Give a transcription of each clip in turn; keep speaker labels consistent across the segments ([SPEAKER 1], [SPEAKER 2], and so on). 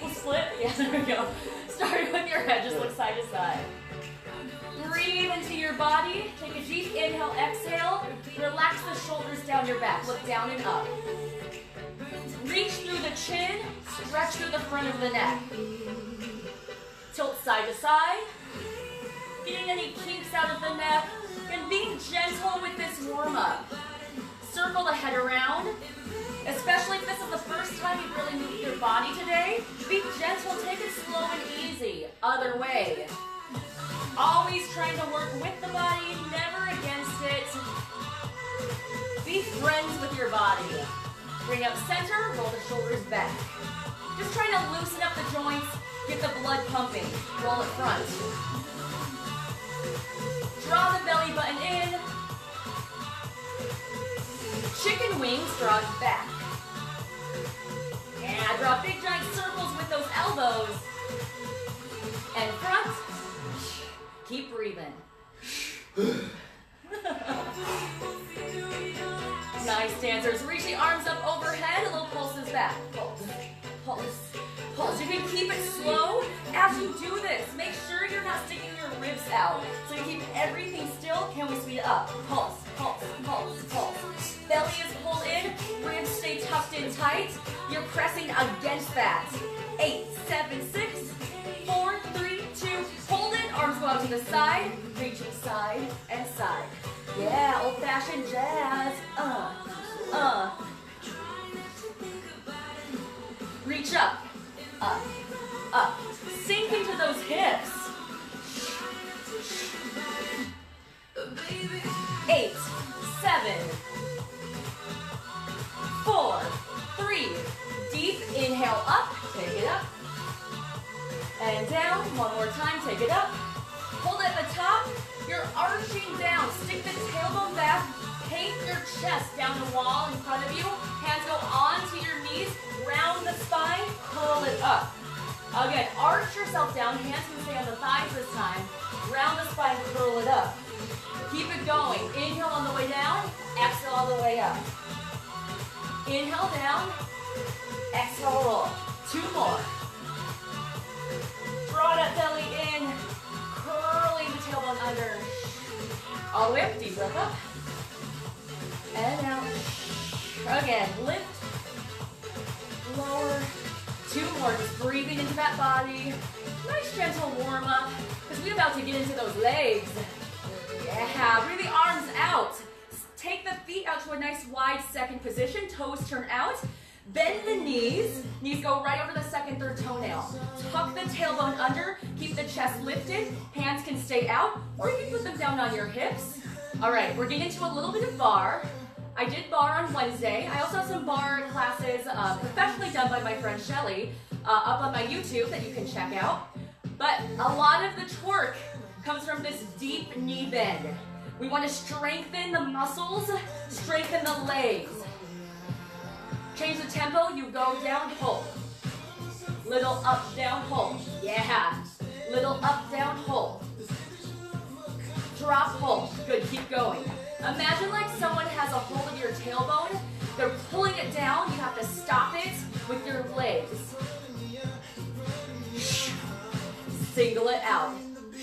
[SPEAKER 1] split. Yeah, there we go. Starting with your head, just look side to side. Breathe into your body. Take a deep inhale, exhale. Relax the shoulders down your back. Look down and up. Reach through the chin. Stretch through the front of the neck. Tilt side to side. Getting any kinks out of the neck. And being gentle with this warm-up. Circle the head around. Especially if this is the first time you've really moved your body today. Be gentle. Take it slow and easy. Other way. Always trying to work with the body, never against it. Be friends with your body. Bring up center, roll the shoulders back. Just trying to loosen up the joints, get the blood pumping. Roll it front. Draw the belly button in. Chicken wings, draw it back. And draw big giant circles with those elbows. And front. Keep breathing. Nice, dancers. Reach the arms up overhead. A little pulses back. Pulse, pulse, pulse. You can keep it slow as you do this. Make sure you're not sticking your ribs out. So you keep everything still. Can we speed it up? Pulse, pulse, pulse, pulse. Belly is pulled in. Ribs stay tucked in tight. You're pressing against that. 8, 7, 6, 4, 3, 2. Hold it. Arms go out to the side. Reaching side and side. Yeah, old-fashioned jazz. Reach up, up, up. Sink into those hips. 8, 7, 4, 3. Deep inhale up. Take it up. And down. One more time. Take it up. Hold at the top. You're arching down. Stick the tailbone back. Paint your chest down the wall in front of you. Hands go onto your knees. Round the spine. Curl it up. Again, arch yourself down. Hands can stay on the thighs this time. Round the spine. Curl it up. Keep it going. Inhale on the way down. Exhale all the way up. Inhale down. Exhale roll. 2 more. Draw that belly in. Curling the tailbone under. All the way up. Deep breath up. And out. Again, lift. Lower. 2 more. Just breathing into that body. Nice gentle warm up. Because we're about to get into those legs. Yeah. Bring the arms out. Take the feet out to a nice wide second position. Toes turn out. Bend the knees. Knees go right over the second, third toenail. Tuck the tailbone under. Keep the chest lifted. Hands can stay out, or you can put them down on your hips. All right, we're getting into a little bit of bar. I did bar on Wednesday. I also have some bar classes professionally done by my friend Shelly up on my YouTube that you can check out. But a lot of the twerk comes from this deep knee bend. We want to strengthen the muscles, strengthen the legs. Change the tempo, you go down, hold. Little up, down, hold. Yeah. Little up, down, hold. Drop, hold. Good, keep going. Imagine like someone has a hold of your tailbone. They're pulling it down. You have to stop it with your legs. Single it out.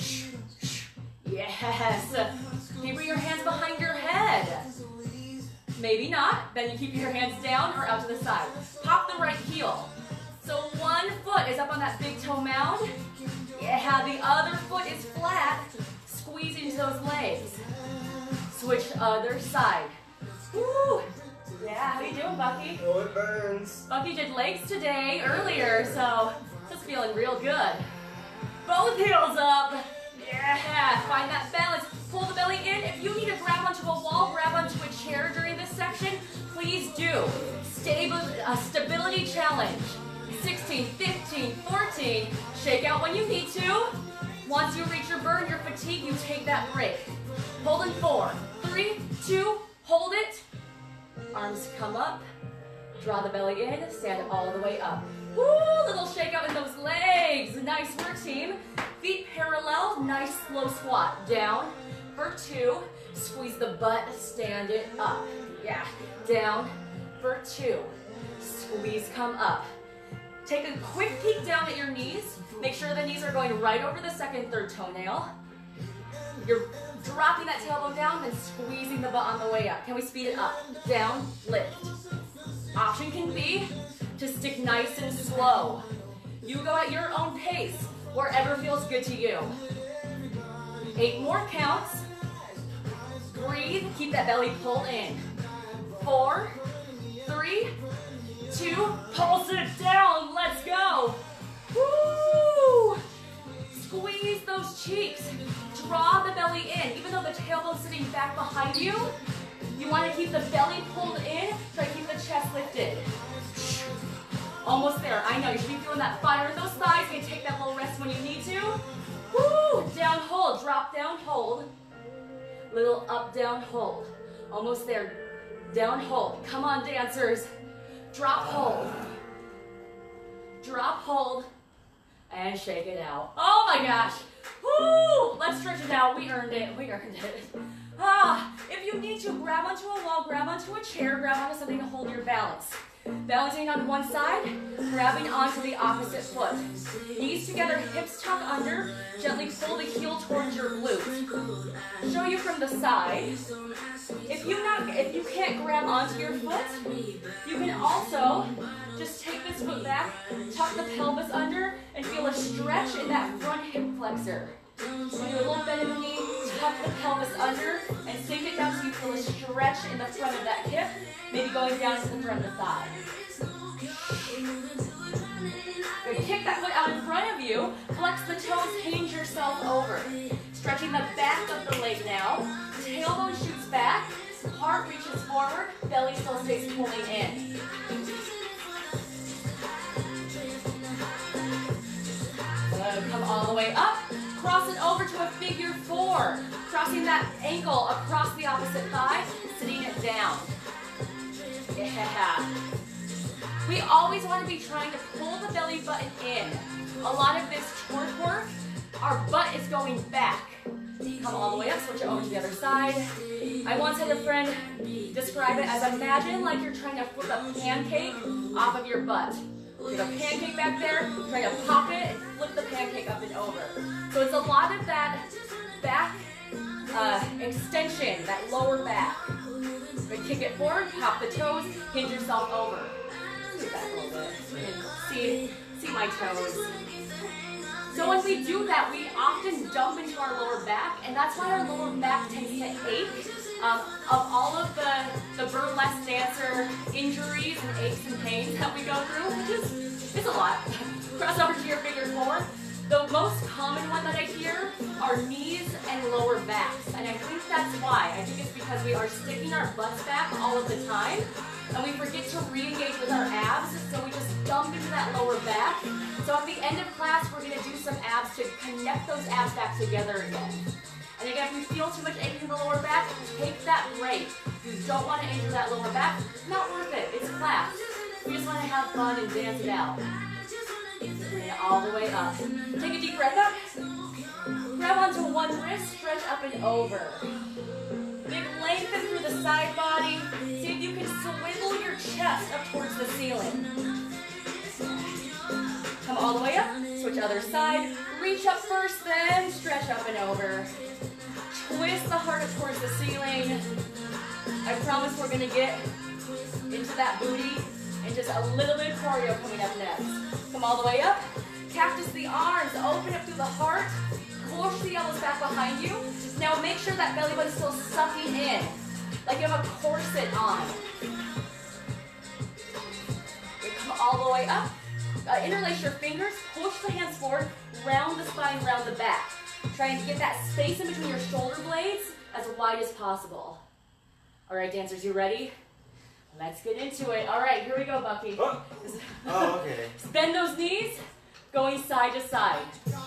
[SPEAKER 1] Yes. Can you bring your hands behind your head? Maybe not. Then you keep your hands down or out to the side. Pop the right heel. So one foot is up on that big toe mound. Yeah, the other foot is flat. Squeeze into those legs. Switch other side. Woo! Yeah, how you doing, Bucky?
[SPEAKER 2] Oh, it burns.
[SPEAKER 1] Bucky did legs today, earlier, so just feeling real good. Both heels up. Yeah, find that balance. Pull the belly in. If you need to grab onto a wall, grab onto a chair during this section, please do. Stability challenge. 16, 15, 14. Shake out when you need to. Once you reach your burn, your fatigue, you take that break. Hold in 4, 3, 2, hold it. Arms come up. Draw the belly in. Stand all the way up. Woo! Little shake out in those legs. Nice work, team. Feet parallel. Nice slow squat. Down for 2. Squeeze the butt. Stand it up. Yeah. Down for 2. Squeeze, come up. Take a quick peek down at your knees. Make sure the knees are going right over the second, third toenail. You're dropping that tailbone down and squeezing the butt on the way up. Can we speed it up? Down, lift. Option can be to stick nice and slow. You go at your own pace, wherever feels good to you. 8 more counts. Breathe, keep that belly pulled in. 4, 3, 2, pulse it down, let's go. Woo! Squeeze those cheeks. Draw the belly in. Even though the tailbone's sitting back behind you, you want to keep the belly pulled in. Try to keep the chest lifted. Almost there. I know, you should be feeling that fire in those thighs. You can take that little rest when you need to. Woo! Down, hold. Drop, down, hold. Little up, down, hold. Almost there. Down, hold. Come on, dancers. Drop, hold. Drop, hold. And shake it out. Oh my gosh. Woo! Let's stretch it out. We earned it. We earned it. If you need to, grab onto a wall, grab onto a chair, grab onto something to hold your balance. Balancing on one side, grabbing onto the opposite foot. Knees together, hips tuck under, gently pull the heel towards your glute. Show you from the side. If you can't grab onto your foot, you can also just take this foot back, tuck the pelvis under, and feel a stretch in that front hip flexor. Do a little bend in the knee, tuck the pelvis under, and sink it down so you feel a stretch in the front of that hip, maybe going down to the front of the thigh. Good. Kick that foot out in front of you, flex the toes, hinge yourself over. Stretching the back of the leg now, tailbone shoots back, heart reaches forward, belly still stays pulling in. Good. Come all the way up. Cross it over to a figure 4. Crossing that ankle across the opposite thigh, sitting it down. Yeah. We always want to be trying to pull the belly button in. A lot of this twerk work, our butt is going back. Come all the way up, switch it over to the other side. I once had a friend describe it as imagine like you're trying to flip a pancake off of your butt. You have a pancake back there, try to pop it and flip the pancake up and over. So it's a lot of that back extension, that lower back. But kick it forward, pop the toes, hinge yourself over. Scoot back a little bit. See my toes. So when we do that, we often dump into our lower back, and that's why our lower back tends to ache. Of all of the burlesque dancer injuries and aches and pains that we go through, which is it's a lot. Cross over to your figure 4. The most common one that I hear are knees and lower backs, and I think that's why. I think it's because we are sticking our butts back all of the time, and we forget to re-engage with our abs, so we just dump into that lower back. So at the end of class, we're going to do some abs to connect those abs back together again. And again, if you feel too much ache in the lower back, take that break. You don't want to injure that lower back. It's not worth it. It's class. We just want to have fun and dance it out. Bring it all the way up. Take a deep breath up. Grab onto one wrist, stretch up and over. Big lengthen through the side body. See if you can swivel your chest up towards the ceiling. Come all the way up. Switch other side. Reach up first, then stretch up and over. Twist the heart up towards the ceiling. I promise we're going to get into that booty and just a little bit of choreo coming up next. Come all the way up. Cactus the arms. Open up through the heart. Push the elbows back behind you. Now make sure that belly button is still sucking in, like you have a corset on. Okay, come all the way up. Interlace your fingers. Push the hands forward. Round the spine, round the back. Trying to get that space in between your shoulder blades as wide as possible. All right, dancers, you ready? Let's get into it. All right, here we go, Bucky.
[SPEAKER 2] Oh, okay.
[SPEAKER 1] Bend those knees, going side to side.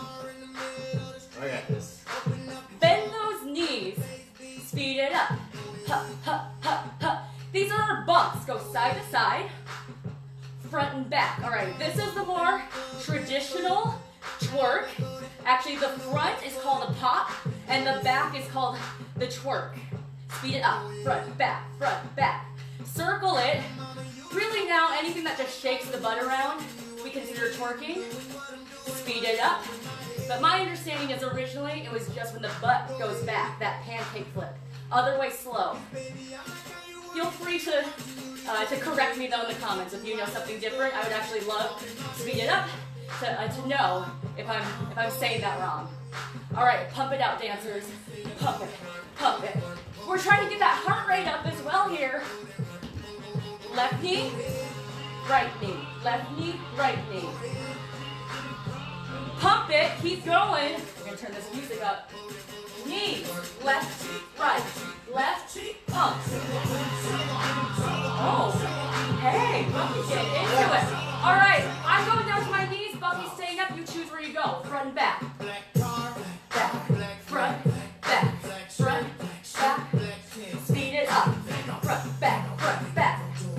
[SPEAKER 2] I got this.
[SPEAKER 1] Bend those knees, speed it up. Hup, hup, hup, hup. These are our bumps. Go side to side, front and back. All right, this is the more traditional twerk. Actually, the front is called a pop, and the back is called the twerk. Speed it up, front, back, circle it. Really now, anything that just shakes the butt around, we consider twerking. Speed it up. But my understanding is originally it was just when the butt goes back, that pancake flip. Other way slow. Feel free to correct me though in the comments if you know something different. I would actually love to speed it up to know if I'm saying that wrong. All right, pump it out, dancers. Pump it, pump it. We're trying to get that heart rate up as well here. Left knee, right knee. Left knee, right knee. Pump it, keep going. We're gonna turn this music up. Knees, left, right, left, pump. Oh, hey, Bucky, get into it. All right, I'm going down to my knees. Bucky's staying up. You choose where you go. Front and back. Back, front, back, front, back. Speed it up. Front, back, front, back.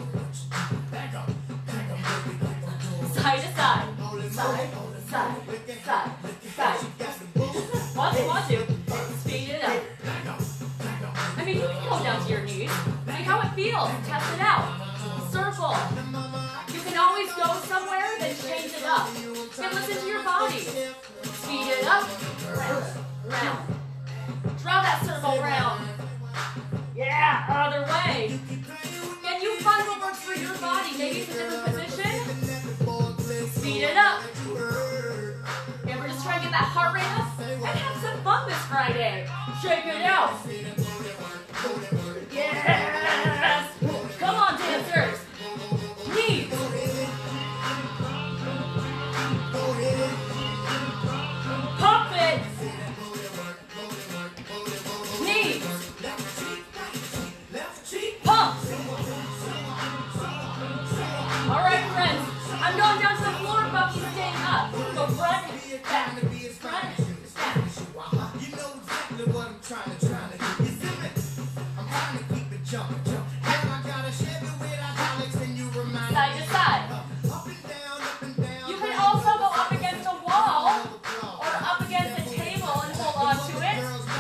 [SPEAKER 1] Side to side, side, side, side, side. Want to. Speed it up. I mean, you can go down to your knees. See how it feels. Test it out. Circle. You can always go somewhere, then change it up. And listen to your body. Speed it up. Round, round. Draw that circle round. Yeah, other way. Can you find what works for your body? Maybe it's a different position. Speed it up. And we're just trying to get that heart rate up and have some fun this Friday. Shake it out. Yes. Come on, dancers. Knees. Pump it. Knees. Pump. All right, friends. I'm going down to the floor. Bucky's staying up. Go front, back, front, back.
[SPEAKER 2] You know exactly what I'm trying to do. You see me? I'm trying to keep it jumping. And I got a Chevy with hydraulics and you remind me.
[SPEAKER 1] Side to side.
[SPEAKER 2] Up and down.
[SPEAKER 1] You can also go up against a wall or up against a table and hold on to it.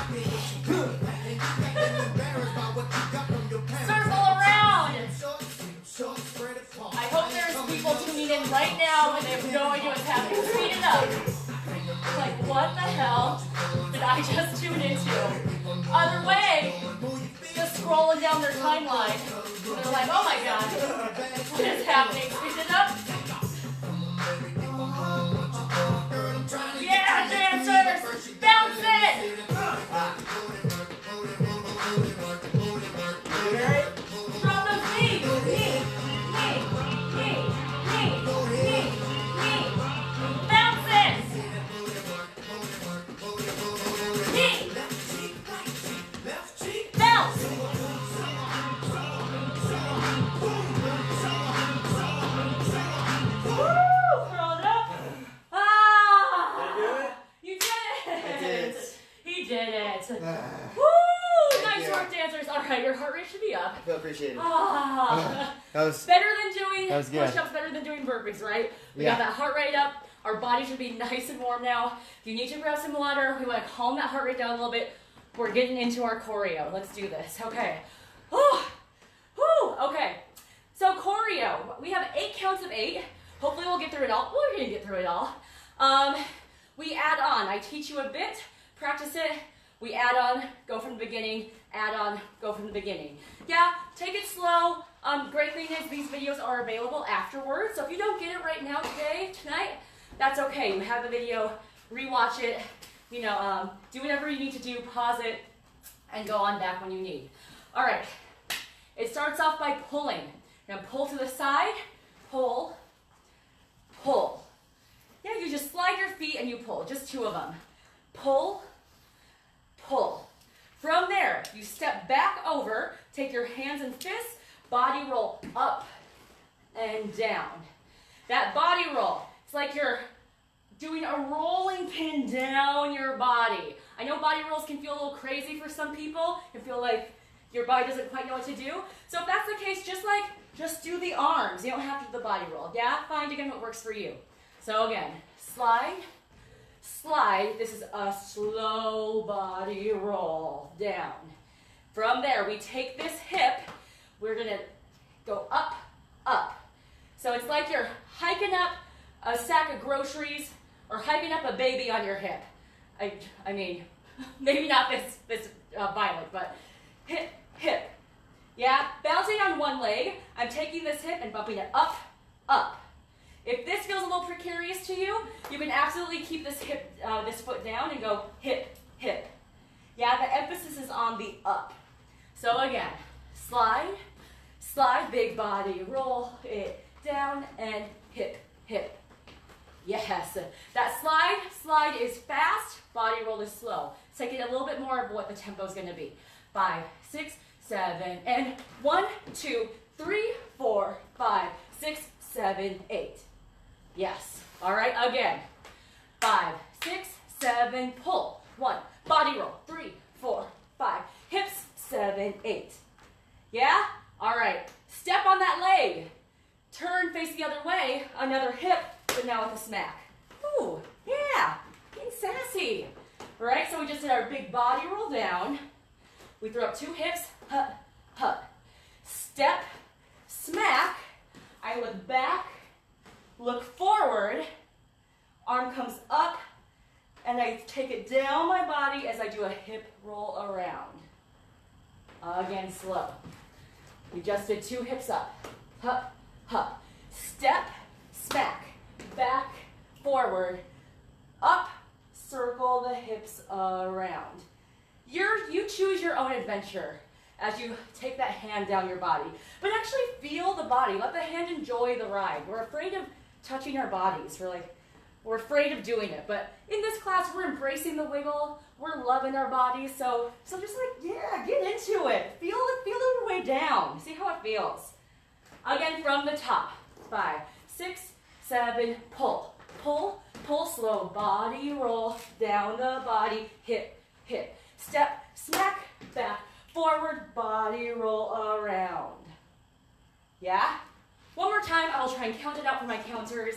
[SPEAKER 1] Circle around. I hope there's people tuning in right now and they have no idea what's happening. Speed it up. Like, what the hell did I just tune into? Other way, just scrolling down their timeline. They're like, oh my god, what is happening? Speed it up. Yeah, dancers! Bounce it! Drop those knees. Knee, knee, knee, knee, knee, knee. Bounce it! Knee. Bounce. Woo! Curl it up. Ah! You did it!
[SPEAKER 2] I did.
[SPEAKER 1] He did it.
[SPEAKER 2] Thank
[SPEAKER 1] Woo! Nice
[SPEAKER 2] you.
[SPEAKER 1] work, dancers. All right, your heart rate should be up.
[SPEAKER 2] I feel appreciated.
[SPEAKER 1] Ah.
[SPEAKER 2] That was
[SPEAKER 1] Better than doing
[SPEAKER 2] That was good.
[SPEAKER 1] push-ups, better than doing burpees, right? We
[SPEAKER 2] Yeah.
[SPEAKER 1] got that heart rate up. Our body should be nice and warm now. If you need to grab some water, we want to calm that heart rate down a little bit. We're getting into our choreo. Let's do this. Okay. Oh, whew. Okay. So choreo. We have 8 counts of 8. Hopefully we'll get through it all. We're going to get through it all. We add on. I teach you a bit. Practice it. We add on. Go from the beginning. Add on. Go from the beginning. Yeah. Take it slow. Great thing is these videos are available afterwards. So if you don't get it right now tonight, that's okay. You have the video, rewatch it, you know, do whatever you need to do, pause it, and go on back when you need. All right. It starts off by pulling. You're gonna pull to the side, pull, pull. Yeah, you just slide your feet and you pull, just 2 of them. Pull, pull. From there, you step back over, take your hands and fists, body roll up and down. That body roll, it's like you're doing a rolling pin down your body. I know body rolls can feel a little crazy for some people. It can feel like your body doesn't quite know what to do. So if that's the case, just do the arms. You don't have to do the body roll. Yeah, find again what works for you. So again, slide, slide. This is a slow body roll down. From there, we take this hip. We're gonna go up, up. So it's like you're hiking up a sack of groceries or hiking up a baby on your hip. I mean, maybe not this violent, but hip, hip. Yeah, bouncing on one leg, I'm taking this hip and bumping it up, up. If this feels a little precarious to you, you can absolutely keep this hip, this foot down and go hip, hip. Yeah, the emphasis is on the up. So again, slide, slide, big body, roll it down and hip, hip. Yes, that slide is fast, body roll is slow. Let's take it a little bit more of what the tempo is going to be. 5, 6, 7, and 1, 2, 3, 4, 5, 6, 7, 8. Yes. All right, again. 5, 6, 7, pull. 1, body roll. 3, 4, 5, hips, 7, 8. Yeah? All right. Step on that leg. Turn, face the other way. Another hip, but now with a smack. Ooh, yeah. Getting sassy. All right, so we just did our big body roll down. We throw up 2 hips. Hut, hut. Step, smack. I look back, look forward. Arm comes up, and I take it down my body as I do a hip roll around. Again, slow. We just did 2 hips up. Hut, hut. Step, smack. Back, forward, up, circle the hips around. You choose your own adventure as you take that hand down your body. But actually feel the body. Let the hand enjoy the ride. We're afraid of touching our bodies. We're afraid of doing it. But in this class, we're embracing the wiggle. We're loving our bodies. So just like, yeah, get into it. Feel the way down. See how it feels. Again, from the top. 5, 6, 7, pull. Pull, pull, slow. Body roll down the body. Hip, hip. Step, smack, back, forward, body roll around. Yeah? One more time. I will try and count it out for my counters.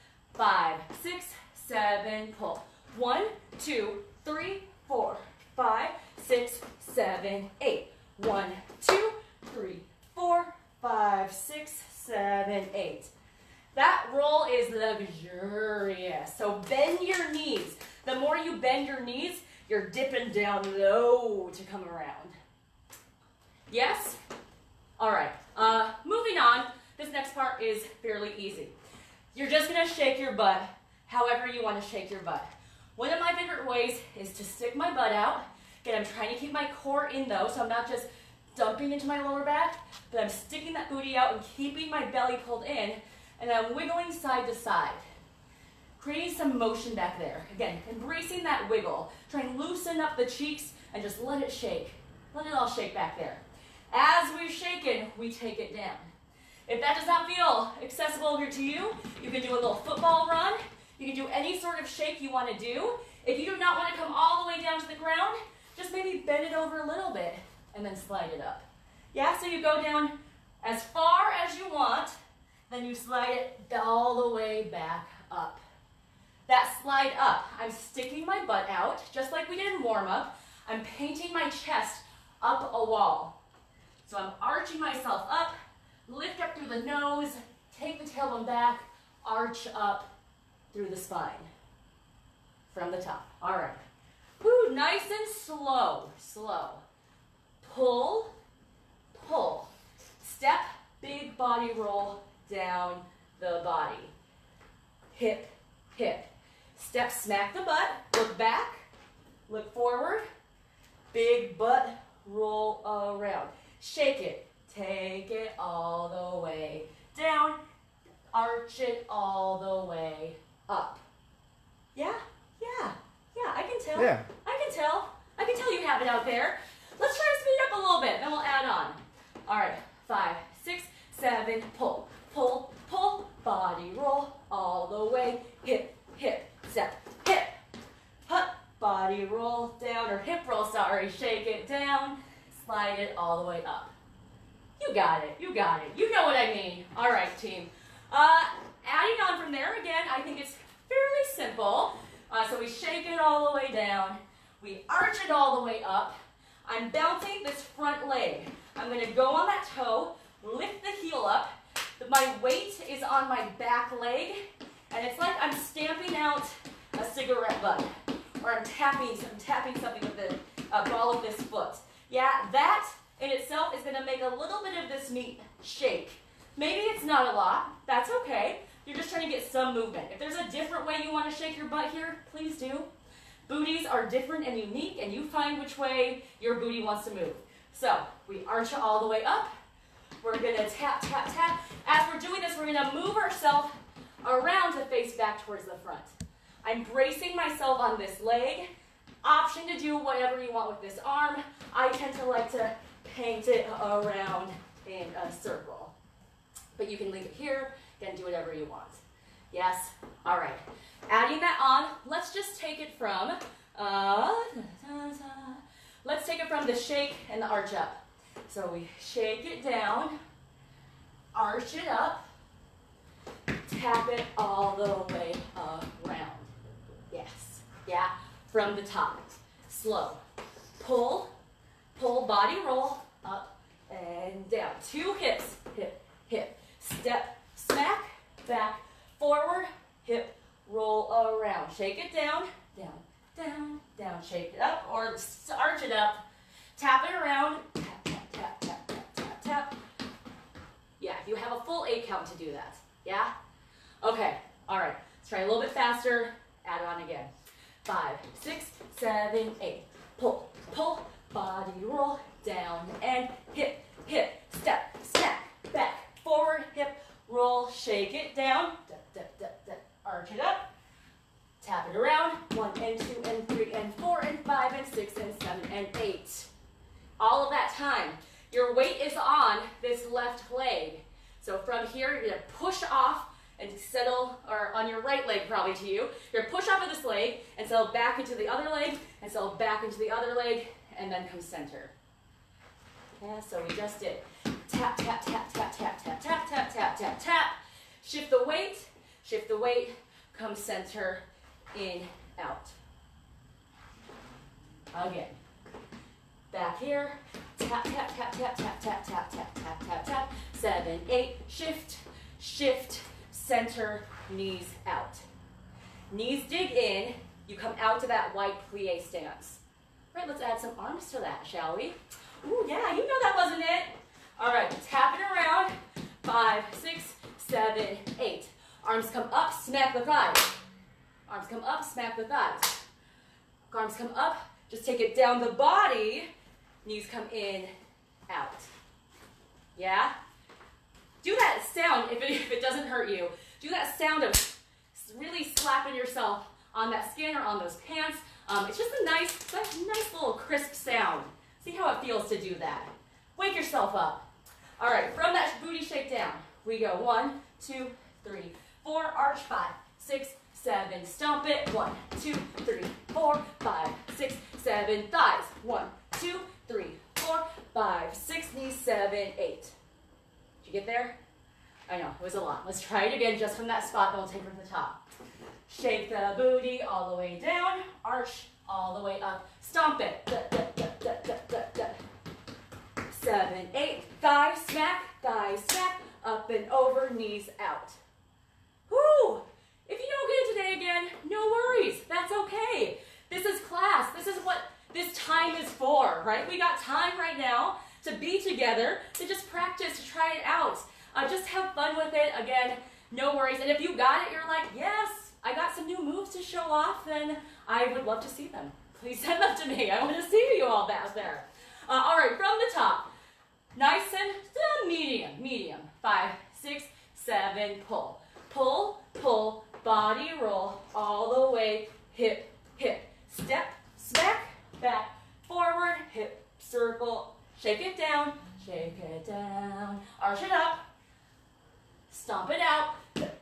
[SPEAKER 1] 5, 6, 7, pull. 1, 2, 3, 4, 5, 6, 7, 8. 1, 2, 3, 4, 5, 6, 7, 8. That roll is luxurious. So bend your knees. The more you bend your knees, you're dipping down low to come around. Yes? All right. Moving on. This next part is fairly easy. You're just going to shake your butt however you want to shake your butt. One of my favorite ways is to stick my butt out. Again, I'm trying to keep my core in though, so I'm not just dumping into my lower back, but I'm sticking that booty out and keeping my belly pulled in, and I'm wiggling side to side. Creating some motion back there. Again, embracing that wiggle. Try and loosen up the cheeks and just let it shake. Let it all shake back there. As we're shaking, we take it down. If that does not feel accessible here to you, you can do a little football run. You can do any sort of shake you want to do. If you do not want to come all the way down to the ground, just maybe bend it over a little bit and then slide it up. Yeah, so you go down as far as you want, then you slide it all the way back up. That slide up, I'm sticking my butt out, just like we did in warm-up. I'm painting my chest up a wall. So I'm arching myself up, lift up through the nose, take the tailbone back, arch up through the spine from the top. All right. Woo, nice and slow, slow. Pull, pull. Step, big body roll down the body. Hip, hip. Step, smack the butt, look back, look forward, big butt, roll around. Shake it, take it all the way down, arch it all the way up. Yeah, yeah, yeah, I can tell.
[SPEAKER 3] Yeah.
[SPEAKER 1] I can tell you have it out there. Let's try to speed up a little bit, then we'll add on. All right, 5, 6, 7, pull, pull, pull, body roll all the way, hip, hip, step, hip, hut, body roll down, or hip roll, sorry, shake it down, slide it all the way up. You got it, you got it. You know what I mean. All right, team. Adding on from there, again, I think it's fairly simple. So we shake it all the way down, we arch it all the way up. I'm bouncing this front leg. I'm gonna go on that toe, lift the heel up. My weight is on my back leg, And it's like I'm stamping out a cigarette butt, or I'm tapping something with the ball of this foot. Yeah, that in itself is going to make a little bit of this meat shake. Maybe it's not a lot. That's okay. You're just trying to get some movement. If there's a different way you want to shake your butt here, please do. Booties are different and unique, and you find which way your booty wants to move. So we arch it all the way up. We're going to tap, tap, tap. As we're doing this, we're going to move ourselves around to face back towards the front. I'm bracing myself on this leg. Option to do whatever you want with this arm. I tend to like to paint it around in a circle. But you can leave it here. Again, do whatever you want. Yes? All right. Adding that on, let's just take it from, let's take it from the shake and the arch up. So we shake it down, arch it up, tap it all the way around. Yes. Yeah? From the top. Slow. Pull, pull, body roll, up and down. 2 hips, hip, hip. Step, smack, back, forward, hip, roll around. Shake it down, down, down, down. Shake it up or arch it up. Tap it around. Tap, tap, tap, tap, tap, tap, tap. Yeah, you have a full 8 count to do that. Yeah? Okay, all right. Let's try a little bit faster. Add it on again. 5, 6, 7, 8. Pull, pull, body roll, down and hip, hip, step, snap, back, forward, hip, roll, shake it down, arch it up, tap it around, 1 and 2 and 3 and 4 and 5 and 6 and 7 and 8. All of that time, your weight is on this left leg. So from here, you're gonna push off and settle, or on your right leg probably to you. You're gonna push off of this leg and settle back into the other leg and settle back into the other leg and then come center. Yeah, so we just did tap, tap, tap, tap, tap, tap, tap, tap, tap, tap, tap. Shift the weight, come center, in, out. Again. Back here, tap, tap, tap, tap, tap, tap, tap, tap, tap, tap, tap. 7, 8, shift, shift, center, knees out. Knees dig in, you come out to that wide plie stance. Right, let's add some arms to that, shall we? Ooh, yeah, you know that wasn't it. All right, tap it around. 5, 6, 7, 8. Arms come up, smack the thighs. Arms come up, smack the thighs. Arms come up, just take it down the body. Knees come in, out. Yeah? Do that sound, if it doesn't hurt you. Do that sound of really slapping yourself on that skin or on those pants. It's just a nice little crisp sound. See how it feels to do that. Wake yourself up. All right, from that booty shake down, we go 1, 2, 3, 4, arch, 5, 6, 7, stomp it. 1, 2, 3, 4, 5, 6, 7, thighs. 1, 2, 3, 4, 5, 6, knees, 7, 8. Did you get there? I know, it was a lot. Let's try it again just from that spot, then we'll take it from the top. Shake the booty all the way down, arch all the way up, stomp it. 7, 8, thighs smack, up and over, knees out. Whoo! If you don't get it today again, no worries, that's okay. This is class, this is what this time is for, right? We got time right now to be together, to just practice, to try it out. Just have fun with it. Again, no worries. And if you got it, you're like, yes, I got some new moves to show off, then I would love to see them. Please send them to me. I want to see you all back there. All right, from the top. Nice and medium. 5, 6, 7, pull. Pull, pull, body roll all the way, hip, hip. Step, smack, back, forward, hip, circle. Shake it down, arch it up. Stomp it out.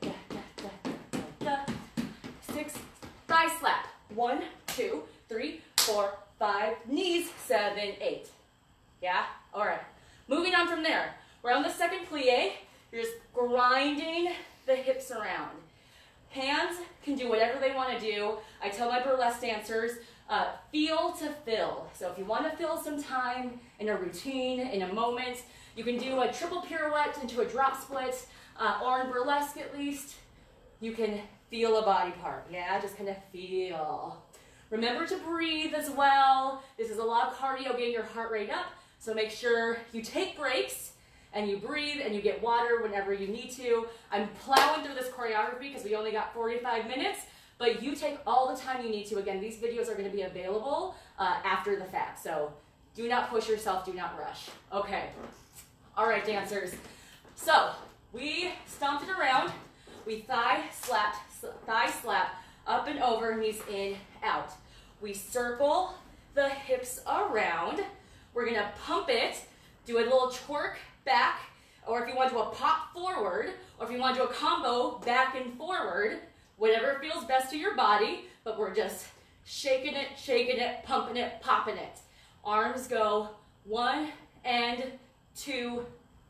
[SPEAKER 1] 6, thigh slap. 1, 2, 3, 4, 5, knees, 7, 8. Yeah? All right. Moving on from there. We're on the second plie. You're just grinding the hips around. Hands can do whatever they want to do. I tell my burlesque dancers, feel to fill. So if you want to fill some time in a routine, in a moment, you can do a triple pirouette into a drop split, or in burlesque at least, you can feel a body part. Yeah, just kind of feel. Remember to breathe as well. This is a lot of cardio, getting your heart rate up. So make sure you take breaks and you breathe and you get water whenever you need to. I'm plowing through this choreography because we only got 45 minutes, but you take all the time you need to. Again, these videos are going to be available after the fact. So do not push yourself, do not rush. Okay. All right, dancers. So we stomped it around. We thigh slap, up and over, knees in, out. We circle the hips around. We're gonna pump it, do a little twerk back, or if you want to do a pop forward, or if you want to do a combo back and forward, whatever feels best to your body, but we're just shaking it, pumping it, popping it. Arms go 1 and 2.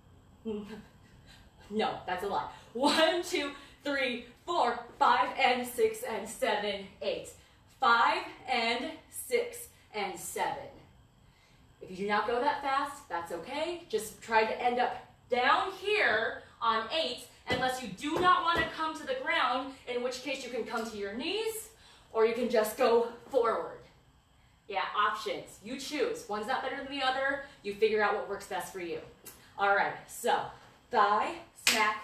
[SPEAKER 1] No, that's a lot. 1, 2, 3, 4, 5, and 6, and 7, 8. 5, and 6, and 7. If you do not go that fast, that's okay. Just try to end up down here on 8, unless you do not want to come to the ground, in which case you can come to your knees, or you can just go forward. Yeah, options. You choose. One's not better than the other. You figure out what works best for you. All right, so thigh, smack,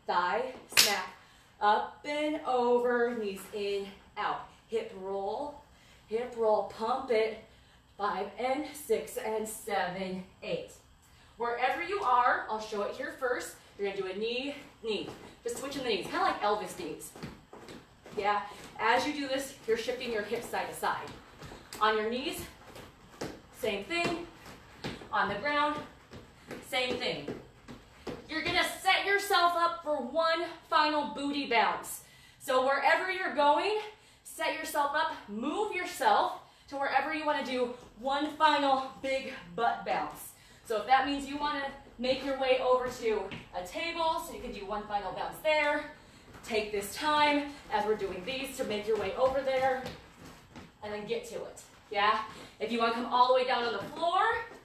[SPEAKER 1] up and over, knees in, out. Hip roll, pump it. 5 and 6 and 7, 8. Wherever you are, I'll show it here first. You're gonna do a knee, knee. Just switching the knees, kind of like Elvis knees. Yeah, as you do this, you're shifting your hips side to side. On your knees, same thing. On the ground, same thing. You're gonna set yourself up for one final booty bounce. So wherever you're going, set yourself up, move yourself to wherever you want to do one final big butt bounce. So if that means you want to make your way over to a table, so you can do one final bounce there, take this time as we're doing these to make your way over there, and then get to it. Yeah? If you want to come all the way down on the floor,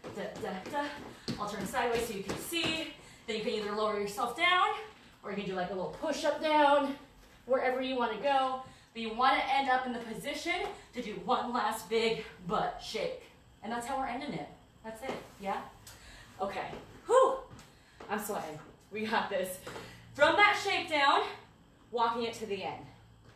[SPEAKER 1] I'll turn sideways so you can see. Then you can either lower yourself down, or you can do like a little push-up down, wherever you want to go. But you want to end up in the position to do one last big butt shake. And that's how we're ending it. That's it, yeah? Okay, whew, I'm sweating. We got this. From that shakedown, walking it to the end.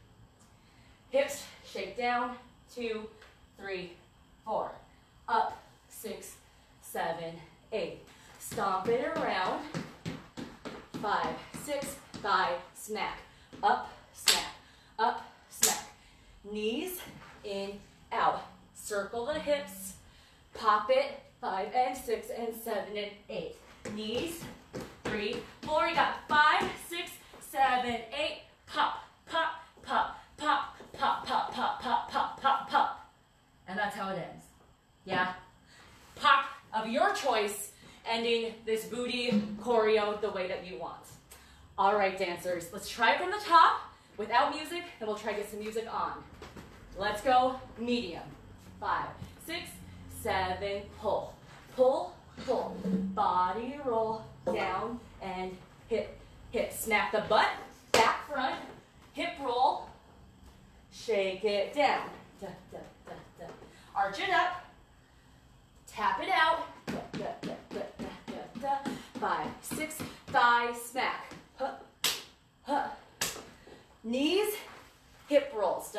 [SPEAKER 1] Hips, shake down, 2, 3, 4. Up, 6, 7, 8. Stomp it around. 5, 6, thigh, smack. Up, smack. Up, smack. Knees in, out. Circle the hips. Pop it. 5 and 6 and 7 and 8. Knees. 3, 4. You got 5, 6, 7, 8. Pop, pop, pop, pop, pop, pop, pop, pop, pop, pop, pop. And that's how it ends. Yeah? Pop of your choice, ending this booty choreo the way that you want. All right, dancers. Let's try it from the top. Without music, then we'll try to get some music on. Let's go medium. 5, 6, 7, pull. Pull, pull. Body roll down and hip, hip. Smack the butt, back front, hip roll. Shake it down. Da, da, da, da. Arch it up. Tap it out. Da, da, da, da, da, da, da. 5, 6, thigh smack. Huh, huh. Knees, hip rolls.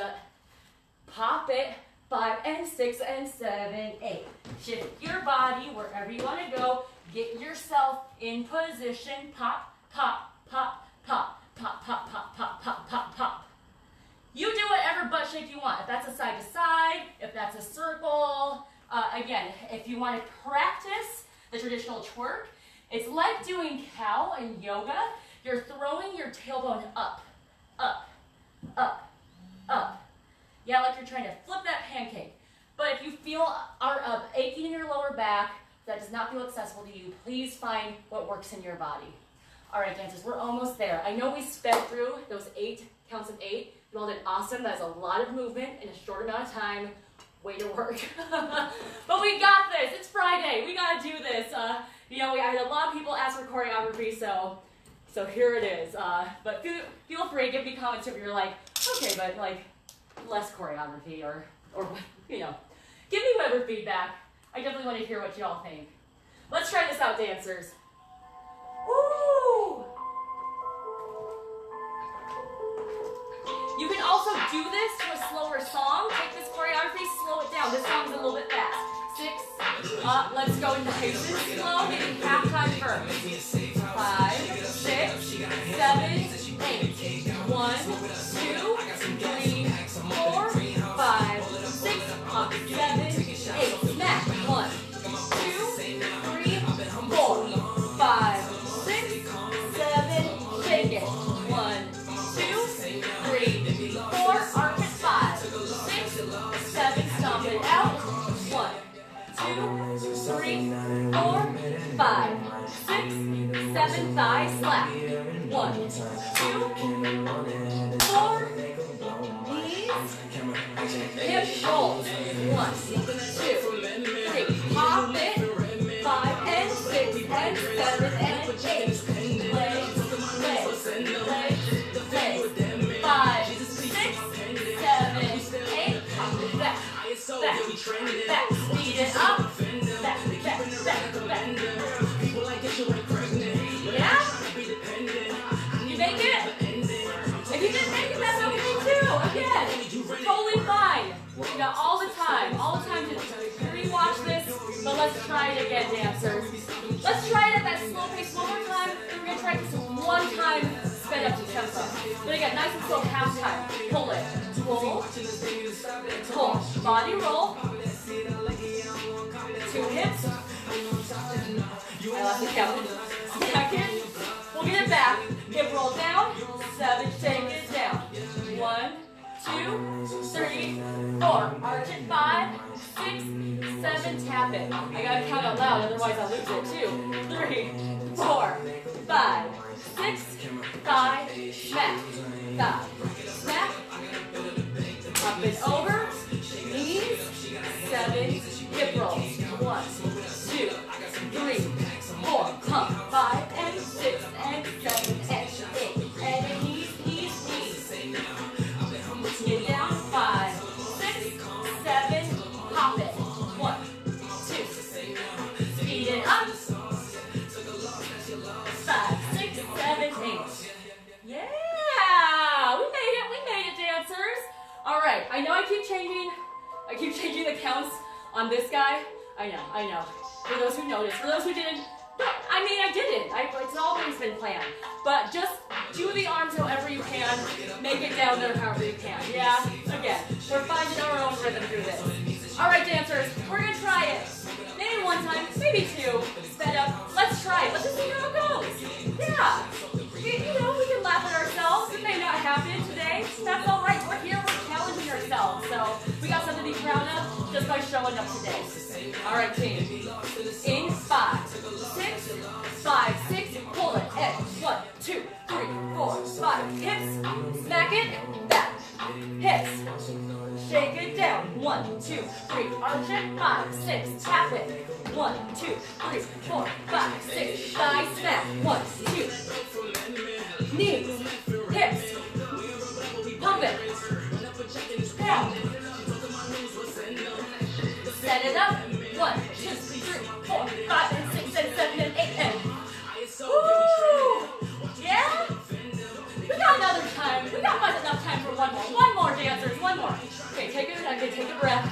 [SPEAKER 1] Pop it. 5 and 6 and 7, 8. Shift your body wherever you want to go. Get yourself in position. Pop, pop, pop, pop, pop, pop, pop, pop, pop, pop, pop. You do whatever butt shake you want. If that's a side to side, if that's a circle. Again, if you want to practice the traditional twerk, it's like doing cow in yoga. You're throwing your tailbone up, up, up, up. Yeah, like you're trying to flip that pancake. But if you feel aching in your lower back, that does not feel accessible to you, please find what works in your body. All right, dancers, we're almost there. I know we sped through those 8 counts of 8. You all did awesome. That is a lot of movement in a short amount of time. Way to work. But we got this. It's Friday. We got to do this. You know, I had a lot of people ask for choreography, so here it is. But feel free, give me comments if you're like, Okay, but like less choreography or you know, give me whatever feedback. I definitely want to hear what y'all think. Let's try this out, dancers. Woo! You can also do this to a slower song. Take this choreography, slow it down. This song's a little bit fast. 6, let's go into paces slow, maybe halftime first. 5, 6, 7, 8. 1, 2, 3, 4, 5, 6, 7, 8. Smack. 1, 2, 3, 4, 5, 6, 7, shake it. 1, 2, 3, 4, arch it. 5, 6, 7, stomp it out. 1, 2, 3, 4, 5, 6, 7, thigh slap. 1, 2, 4, knees, hip roll. 1, 2, 3, pop it. 5 and 6 and 7 and 8. Legs, legs, legs, legs. 5, 6, 7, 8. Pop it back, back, back. Speed it up. Back, back, back, back. Yeah? You make it? If you didn't make it, that's okay too. Again, totally fine. You got all the time to rewatch this, but let's try it again, dancers. Let's try it at that slow pace one more time. We're gonna try this one time, sped up to tempo. But again, nice and slow, half time. Pull it, pull, pull, body roll. 2 hips. I lost the count. Second, we'll get it back. Hip roll down. 7, shake it down. 1, 2, 3, 4. Arch it. 5, 6, 7. Tap it. I gotta count out loud, otherwise I'll lose it. 2, 3, 4, 5, 6, 5. Smack. 5. Smack. Up and over. Knees. 7. Hip rolls. 1, 2, 3, 4. Pump. 5 and 6 and 7 and 8. And knees, knees, knees. Get down. 5, 6, 7. Hop it. 1, 2. Speed it up. 5, 6, 7, 8. Yeah! We made it, dancers. All right. I know I keep changing the counts on this guy. I know. For those who noticed, for those who didn't, I mean, I didn't. It's always been planned. But just do the arms however you can. Make it down there however you can. Yeah? Again, we're finding our own rhythm through this. All right, dancers, we're going to try it. Maybe one time, maybe 2. Sped up. Let's try it. Let's just see how it goes. Yeah. You know, we can laugh at ourselves. It may not happen today. That's all right. We're here. We're challenging ourselves. So we got something to be proud of just by showing up today. All right, team. In 5, 6, 5, 6. Pull it. Edge. 1, 2, 3, 4, 5. Hips. Smack it. Back. Hips. Shake it down. 1, 2, 3. Arch it. 5, 6. Tap it. 1, 2, 3, 4, 5, 6. Thigh smack. 1, 2. Knees. Hips. Pump it. Down. Set it up. 1, 2, 3, 4, 5, and 6, and 7, and 8, and woo! Yeah? We got another time. We got much enough time for one more. One more, dancers. One more. Okay, take a breath.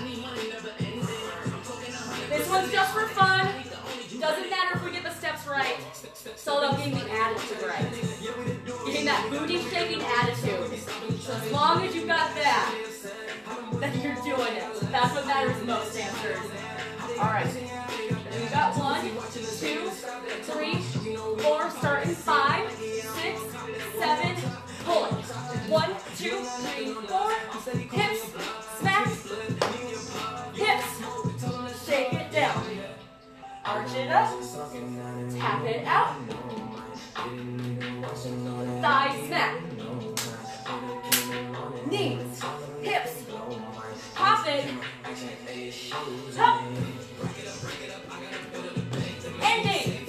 [SPEAKER 1] This one's just for fun. Doesn't matter if we get the steps right. It's all about getting the attitude right. Getting that booty shaking attitude. So as long as you got that, then you're doing it. That's what matters most, dancers. All right. We got 1, 2, 3, 4. Start in 5, 6, 7. Pull it. 1, 2, 3, 4. Hips. Smack. Hips. Shake it down. Arch it up. Tap it out. Thigh smack. Knees. Hips. Pop it. Up. Ending.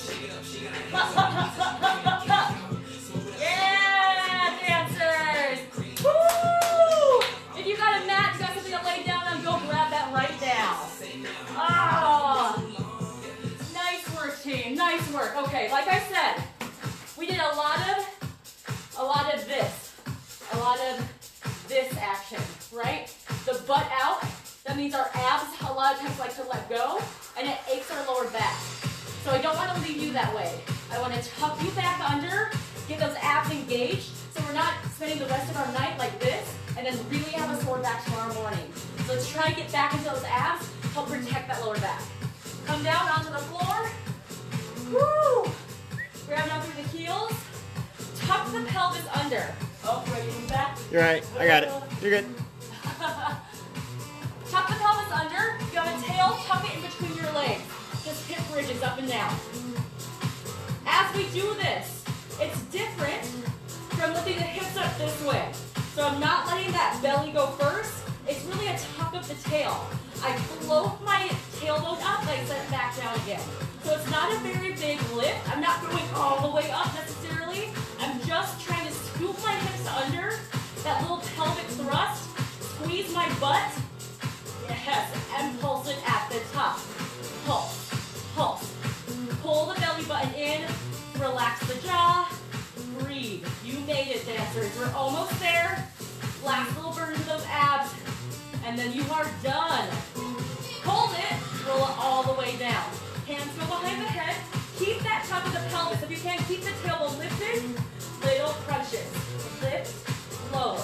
[SPEAKER 1] Yeah, dancers. action, right? The butt out, that means our abs a lot of times like to let go, and it aches our lower back. So I don't want to leave you that way. I want to tuck you back under, get those abs engaged, so we're not spending the rest of our night like this, and then really have a sore back tomorrow morning. So let's try to get back into those abs, help protect that lower back. Come down onto the floor. Woo! Grab down through the heels. Tuck the pelvis under. Oh, ready to move back?
[SPEAKER 3] You're right. I got it. You're good.
[SPEAKER 1] Tuck the pelvis under. If you have a tail, tuck it in between your legs. Just hip bridges up and down. As we do this, it's different from lifting the hips up this way. So I'm not letting that belly go first. It's really a tuck of the tail. I float my tailbone up and I set it back down again. So it's not a very big lift. I'm not going all the way up necessarily. I'm just trying to scoop my hips under, that little pelvic thrust, squeeze my butt, yes, and pulse it at the top. Pulse, pulse. Pull the belly button in, relax the jaw, breathe. You made it, dancers. We're almost there. Last little burn to those abs, and then you are done. Hold it, roll it all the way down. Hands go behind the head. Keep that top of the pelvis. If you can, keep the tailbone lifted. Little crunches. Lift, lower.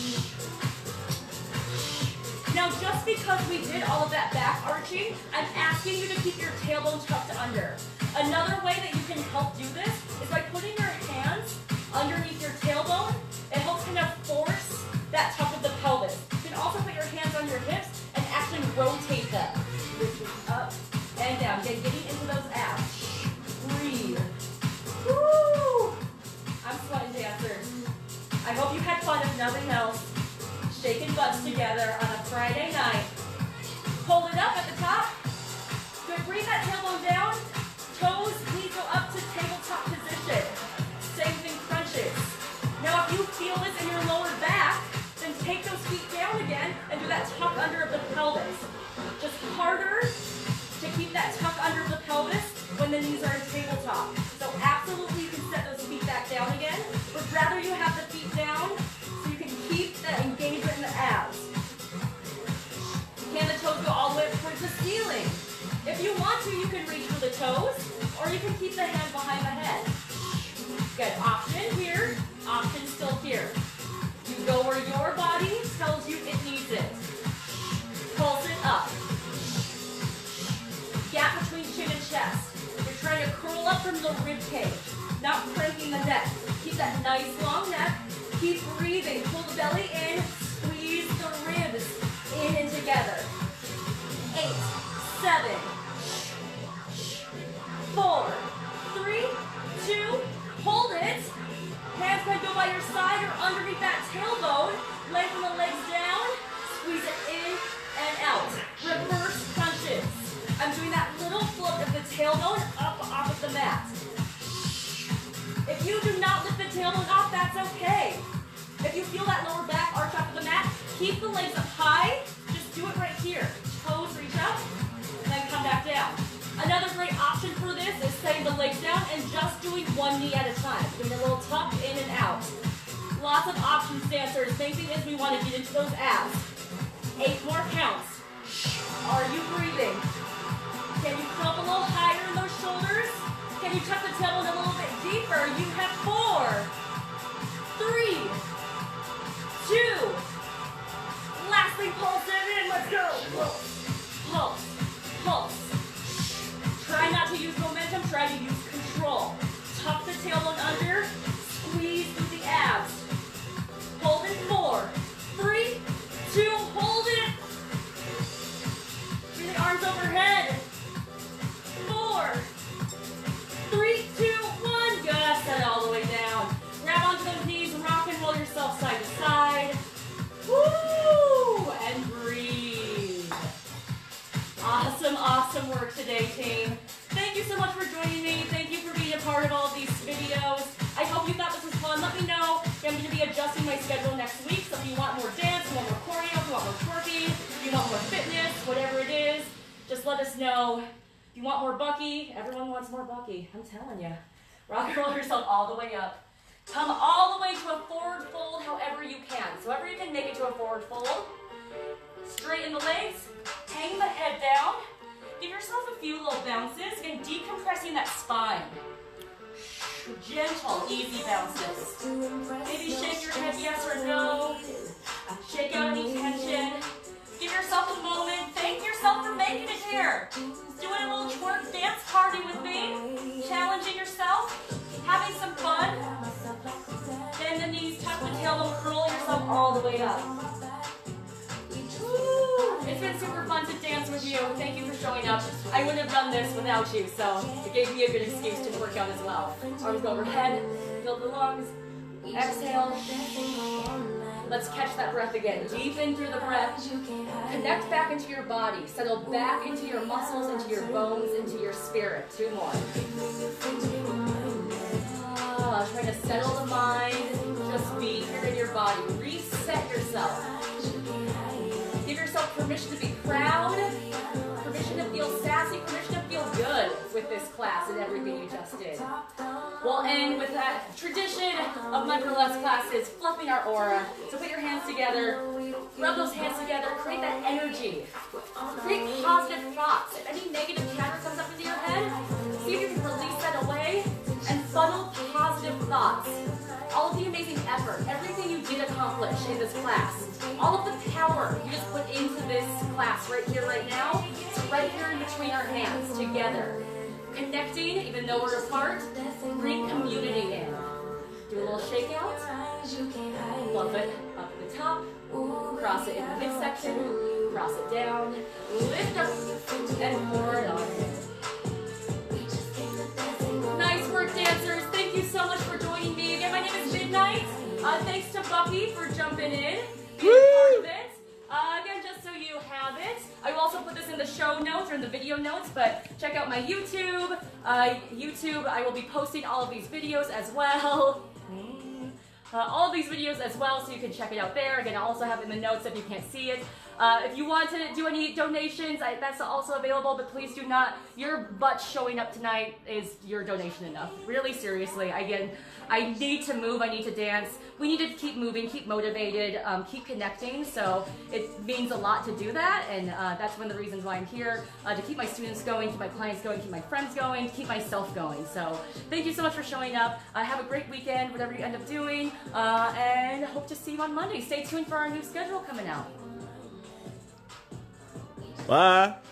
[SPEAKER 1] Now, just because we did all of that back arching, I'm asking you to keep your tailbone tucked under. Another way that you can help do this is by putting your hands underneath your tailbone. It helps kind of force that tuck of the pelvis. You can also put your hands on your hips and actually rotate them. Lifting up and down. Again, getting into those abs. Breathe. Woo! I'm sweating, dancers. I hope you had fun, if nothing else. Shaking butts together on a Friday night. Hold it up at the top. Good, bring that tailbone down. Toes, knees go up to tabletop position. Same thing, crunches. Now if you feel this in your lower back, then take those feet down again and do that tuck under of the pelvis. Just harder to keep that tuck under of the pelvis when the knees are in tabletop. So absolutely you can set those feet back down again, but rather you have the feet down so you can keep that engagement in the abs. Can the toes go all the way up towards the ceiling? If you want to, you can reach for the toes, or you can keep the hand behind the head. Good, option here, option still here. You go where your body tells you it needs it. Pulse it up. Gap between chin and chest. You're trying to curl up from the rib cage, not cranking the neck. Keep that nice long neck. Keep breathing. Pull the belly in. Squeeze the ribs in and together. 8, 7, 4, 3, 2, hold it. Hands can go by your side or underneath that tailbone. Lengthen the legs down. Squeeze it in and out. Reverse crunches. I'm doing that little float of the tailbone up off of the mat. If you do not lift the tailbone off, that's okay. If you feel that lower back arch off of the mat, keep the legs up high. Just do it right here. Toes reach up, and then come back down. Another great option for this is setting the legs down and just doing one knee at a time. Doing a little tuck in and out. Lots of options, dancers. Main thing is we want to get into those abs. 8 more counts. Are you breathing? Can you come up a little higher in those shoulders? Can you tuck the tailbone a little bit deeper? You have 4, 3, 2. Last thing, pulse it in. Let's go. Pulse, pulse, pulse. Try not to use momentum. Try to use control. Tuck the tailbone under. Squeeze through the abs. Hold in 4, 3, 2. Hold it. Bring the arms overhead. 4, 3, 2, 1. Good. Set it all the way down. Grab onto those knees. Rock and roll yourself side to side. Woo! And breathe. Awesome, awesome work today, team. Thank you so much for joining me. Thank you for being a part of all of these videos. I hope you thought this was fun. Let me know. I'm going to be adjusting my schedule next week. So if you want more dance, you want more choreo, if you want more twerking, if you want more fitness, whatever it is, just let us know. If you want more Bucky, everyone wants more Bucky. I'm telling you. Rock and roll yourself all the way up. Come all the way to a forward fold however you can. So however you can make it to a forward fold. Straighten the legs, hang the head down. Give yourself a few little bounces, again, decompressing that spine. Gentle, easy bounces. Maybe shake your head yes or no. Shake out any tension. Give yourself a moment. Thank yourself for making it here. Doing a little twerk dance party with me. Challenging yourself. Having some fun. Bend the knees, tuck the tailbone, curl yourself all the way up. It's been super fun to dance with you. Thank you for showing up. I wouldn't have done this without you, so it gave me a good excuse to work out as well. Arms go overhead, fill the lungs, exhale. Let's catch that breath again. Deep in through the breath. Connect back into your body. Settle back into your muscles, into your bones, into your spirit. 2 more. Trying to settle the mind. Just be here in your body. Reset yourself. Give yourself permission to be proud, permission to feel sassy, permission to feel good with this class and everything you just did. We'll end with that tradition of my burlesque classes, fluffing our aura. So put your hands together, rub those hands together, create that energy. Create positive thoughts. If any negative chatter comes up into your head, see if you can release that away and funnel positive thoughts. All of the amazing effort, everything you did accomplish in this class, all of the power you just put into this class right here, right now, it's right here in between our hands, together. Connecting, even though we're apart, bring community in. Do a little shakeout, fluff it up at the top, cross it in the midsection, cross it down, lift up, and pour it on in. Nice work, dancers. Thank you so much for joining me. Again, my name is Midnight. Thanks to Bucky for jumping in, being part of it. Again, just so you have it, I will also put this in the show notes or in the video notes, but check out my YouTube. I will be posting all of these videos as well. All of these videos as well, so you can check it out there. Again, I'll also have it in the notes if you can't see it. If you want to do any donations, that's also available, but please do not. Your butt showing up tonight is your donation enough. Really, seriously. Again, I need to move, I need to dance. We need to keep moving, keep motivated, keep connecting, so it means a lot to do that, and that's one of the reasons why I'm here, to keep my students going, keep my clients going, keep my friends going, keep myself going. So thank you so much for showing up. Have a great weekend, whatever you end up doing, and hope to see you on Monday. Stay tuned for our new schedule coming out.
[SPEAKER 3] Bye.